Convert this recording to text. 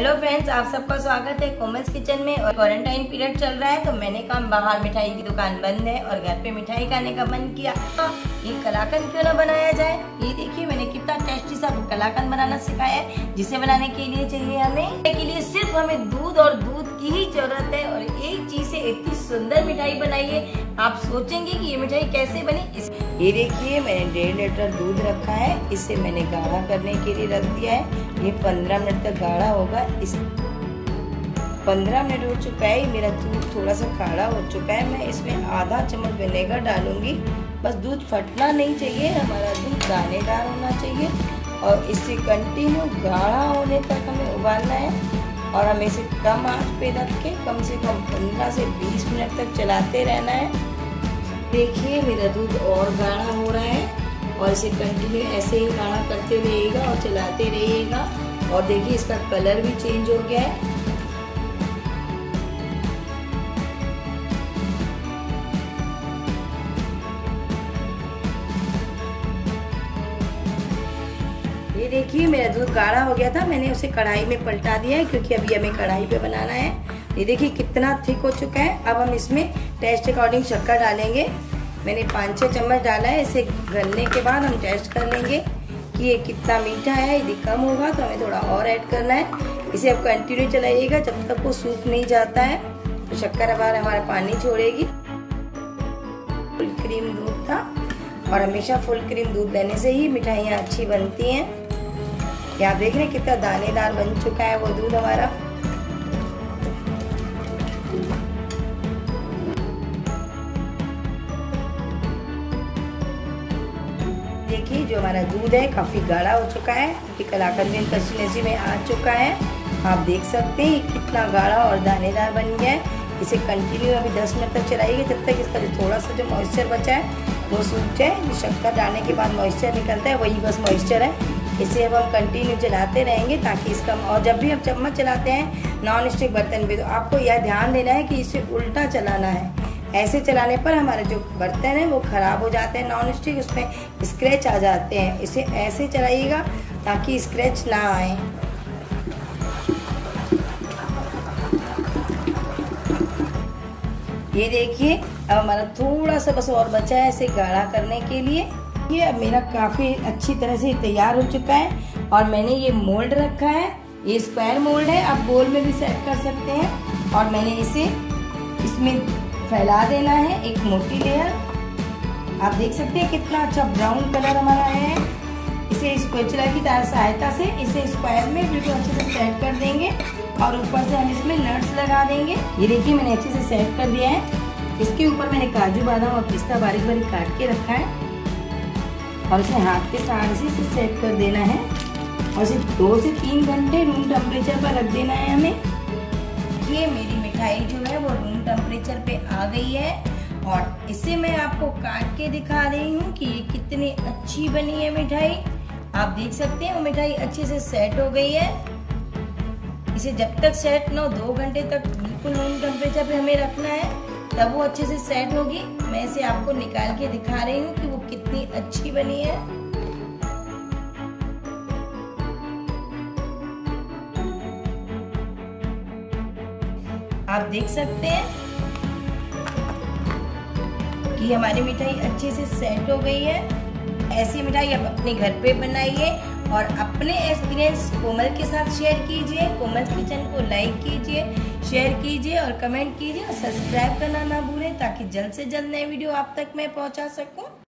Hello friends, आप सबका स्वागत है कोमल्स किचन में। और क्वारंटाइन पीरियड चल रहा है तो मैंने कहा बाहर मिठाई की दुकान बंद है और घर पे मिठाई खाने का मन किया, ये कलाकंद क्यों ना बनाया जाए। ये देखिए मैंने कितना टेस्टी सा कलाकंद बनाना सिखाया है, जिसे बनाने के लिए चाहिए हमें सिर्फ हमें दूध और दूध की ही जरूरत है। और एक चीज से इतनी सुंदर मिठाई बनाई है, आप सोचेंगे कि ये मिठाई कैसे बनी। ये देखिए मैंने 1.5 लीटर दूध रखा है, इसे मैंने गाढ़ा करने के लिए रख दिया है। ये 15 मिनट तक गाढ़ा होगा। इस 15 मिनट हो चुका है, मेरा दूध थोड़ा सा गाढ़ा हो चुका है। मैं इसमें आधा चम्मच विनेगर डालूंगी। बस दूध फटना नहीं चाहिए, हमारा दूध दानेदार होना चाहिए और इसे कंटिन्यू गाढ़ा होने तक हमें उबालना है। और हमें इसे कम आंच पे रख के कम से कम 15 से 20 मिनट तक चलाते रहना है। देखिए मेरा दूध और गाढ़ा हो रहा है और इसे कंटिन्यू ऐसे ही गाढ़ा करते रहिएगा और चलाते रहिएगा। और देखिए इसका कलर भी चेंज हो गया है। ये देखिए मेरा दूध गाढ़ा हो गया था, मैंने उसे कढ़ाई में पलटा दिया है क्योंकि अभी हमें कढ़ाई पे बनाना है। ये देखिए कितना थिक हो चुका है। अब हम इसमें टेस्ट अकॉर्डिंग शक्कर डालेंगे। मैंने 5-6 चम्मच डाला है। इसे गलने के बाद हम टेस्ट कर लेंगे कि ये कितना मीठा है। यदि कम होगा तो हमें थोड़ा और ऐड करना है। इसे अब कंटिन्यू चलाइएगा जब तक वो सूख नहीं जाता है। तो शक्कर हमारा पानी छोड़ेगी। फुल क्रीम दूध था और हमेशा फुल क्रीम दूध लेने से ही मिठाइयाँ अच्छी बनती हैं। आप देख रहे हैं कितना दानेदार बन चुका है वो दूध हमारा। देखिए जो हमारा दूध है काफी गाढ़ा हो चुका है क्योंकि कलाकंद में कंसिस्टेंसी में आ चुका है। आप देख सकते हैं कितना गाढ़ा और दानेदार बन गया है। इसे कंटिन्यू अभी 10 मिनट तक चलाइए जब तक इसका जो थोड़ा सा जो मॉइस्चर बचा है वो सूख जाए। शक्कर डालने के बाद मॉइस्चर निकलता है, वही बस मॉइस्चर है। इसे अब हम कंटिन्यू चलाते रहेंगे ताकि इसका, और जब भी हम चम्मच चलाते हैं नॉन स्टिक बर्तन पे तो आपको यह ध्यान देना है कि इसे उल्टा चलाना है। ऐसे चलाने पर हमारे जो बर्तन है वो खराब हो जाते हैं नॉन स्टिक, उसमें स्क्रैच आ जाते हैं। इसे ऐसे चलाइएगा ताकि स्क्रैच ना आए। ये देखिए अब हमारा थोड़ा सा बस और बचा है इसे गाढ़ा करने के लिए। ये अब मेरा काफी अच्छी तरह से तैयार हो चुका है। और मैंने ये मोल्ड रखा है, ये स्क्वायर मोल्ड है, आप गोल में भी सेट कर सकते हैं। और मैंने इसे इसमें फैला देना है एक मोटी लेयर। आप देख सकते हैं कितना अच्छा ब्राउन कलर हमारा है। इसे स्पैचुला की सहायता से इसे स्क्वायर में बिल्कुल अच्छे से सेट कर देंगे और ऊपर से हम इसमें नट्स लगा देंगे। ये देखिए मैंने अच्छे से सेट कर दिया है। इसके ऊपर मैंने काजू बादाम और पिस्ता बारीक बारीक काट के रखा है और इसे हाथ के सहारे से इसे सेट कर देना है और इसे 2 से 3 घंटे रूम टेम्परेचर पर रख देना है हमें। ये मेरी मिठाई जो है वो रूम टेम्परेचर पे आ गई है और इसे मैं आपको काट के दिखा रही हूँ कि ये कितनी अच्छी बनी है मिठाई। आप देख सकते हैं वो मिठाई अच्छे से सेट हो गई है। इसे जब तक सेट ना हो 2 घंटे तक बिल्कुल रूम टेम्परेचर पे हमें रखना है, तब वो अच्छे से सेट होगी। मैं इसे आपको निकाल के दिखा रही हूँ कि वो कितनी अच्छी बनी है। आप देख सकते हैं कि हमारी मिठाई अच्छे से सेट हो गई है। ऐसी मिठाई आप अपने घर पे बनाइए और अपने एक्सपीरियंस कोमल के साथ शेयर कीजिए। कोमल किचन को लाइक कीजिए, शेयर कीजिए और कमेंट कीजिए और सब्सक्राइब करना ना भूलें ताकि जल्द से जल्द नए वीडियो आप तक मैं पहुंचा सकूं।